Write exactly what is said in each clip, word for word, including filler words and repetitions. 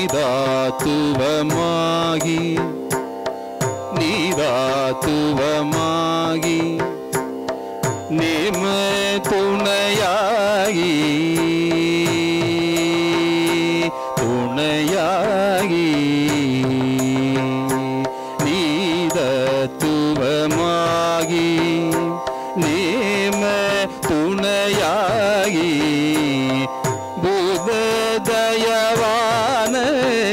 நீதாத்துவமாகி நீதாத்துவமாகி நேம துணையாகி துணையாகி நீதத்துவமாகி நேம துணையாகி புததயவான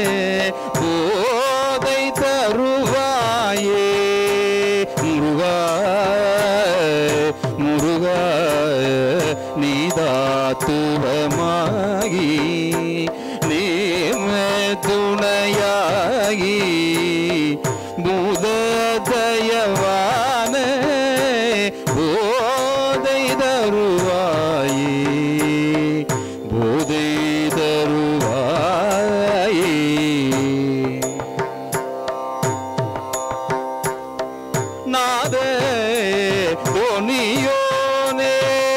போதை தருவாயே முருகா முருகா நீதாத்துவமாகி நேம துணையாகி புததயவான போதை தருவாயே போதை தருவாயே நாத தொனியோனே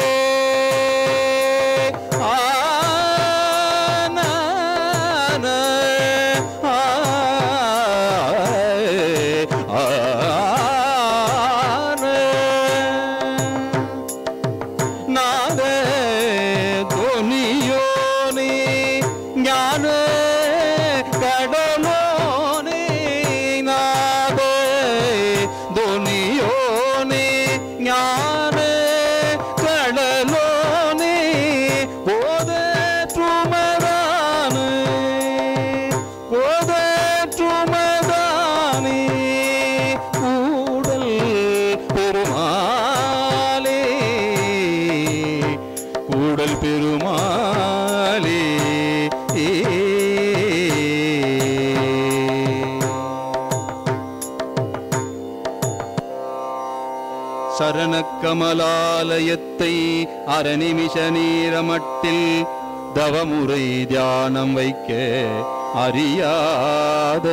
பெருமாளே சரண கமலாலயத்தை அரநிமிஷ நீரமட்டில் தவமுறை தியானம் வைக்க அறியாத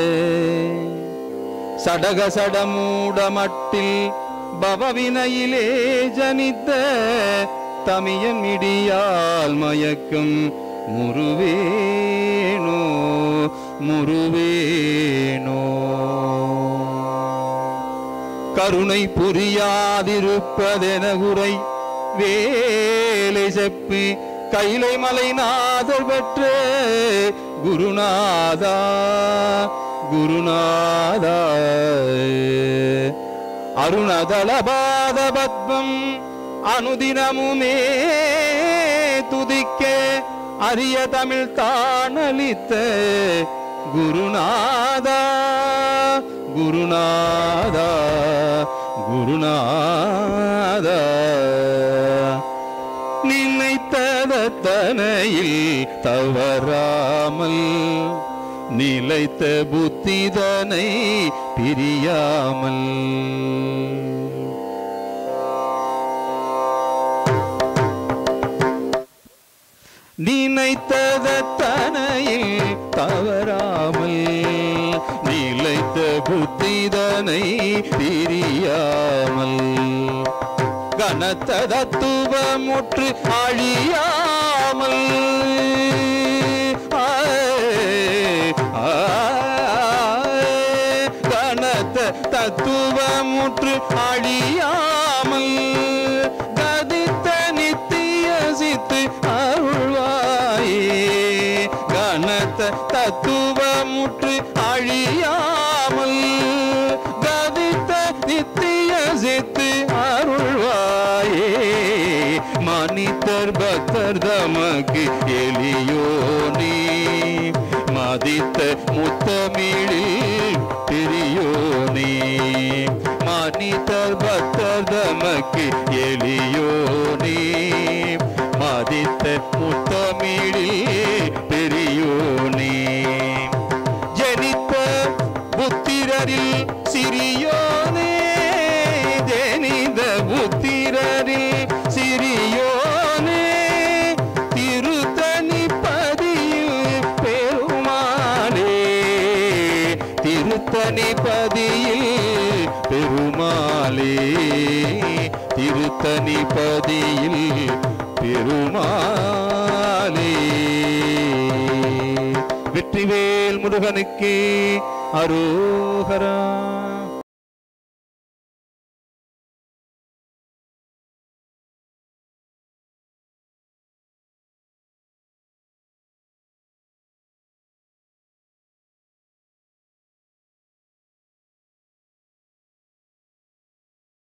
சடக சடமூடமட்டில் பவவினையிலே ஜனித்த தமியன் இடியால் மயக்கும் முருவேனோ முருவேனோ கருணை புரியாதிருப்பதென குறை வேலை செப்பி கைலை மலை நாதர் பெற்ற குருநாதா குருநாதா அருணதளபாத பத்மம் அனுதினமுமே துதிக்க அரிய தமிழ் தானளித்த குருநாதா குருநாதா குருநாதா நினைத்ததனையில் தவறாமல் நிலைத்த புத்திதனை பிரியாமல் நினைத்ததனையில் தவறாமல் நிலைத்த புத்திதனை பிரியாமல் கனத்த தத்துவமுற்று அழியாமல் கனத்த தத்துவமுற்று அழியாமல் கதித்த நித்திய சித்து அருள்வாயே கனத்த தத்துவமுற்று அழியாமல் கதித்த நித்திய சித்து அருள்வாயே மனிதர் பக்தர் தமக்கு எளியோனே மதித்த முத்தமிழில் பெரியோனே மனிதர் பக்தர் தமக்கு எளியோனே மதித்த முத்தமிழில் பெரியோனே ஜனித்த புத்திரரில் சிறியோனே ஜனித புத்திரரில் சிறியோனே திருத்தணி பதியில் பெருமாளே திருத்தணி பதியில் பெருமாளே திருத்தணி பதியில் பெருமாளே வெற்றிவேல் முருகனுக்கு அரோகரா.